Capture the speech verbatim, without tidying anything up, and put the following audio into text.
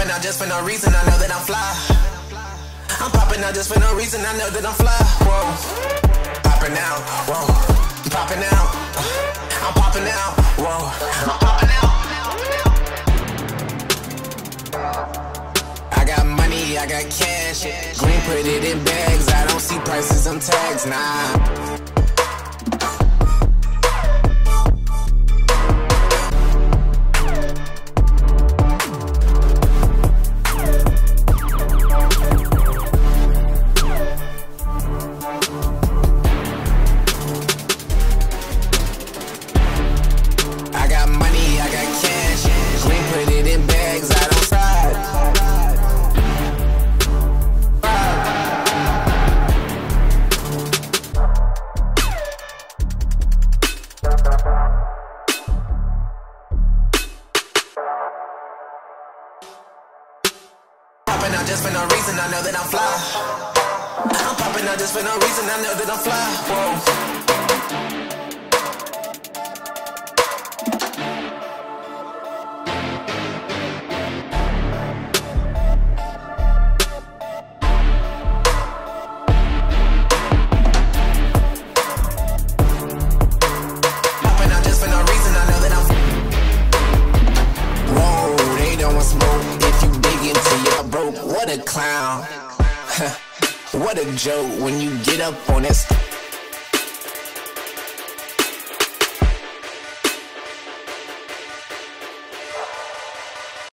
popping out just for no reason, I know that I'm fly. I'm popping out just for no reason, I know that I'm fly. Whoa, popping out, whoa, I'm popping out. I'm popping out, whoa, I'm popping out. I got money, I got cash. Green put it in bags, I don't see prices on tags, nah. Popping out just for no reason, I know that I'm fly. I'm popping out just for no reason, I know that I'm fly. Whoa. Popping out just for no reason, I know that I'm whoa, they don't want smoke if you dig into your broke. What a clown. What a joke when you get up on that.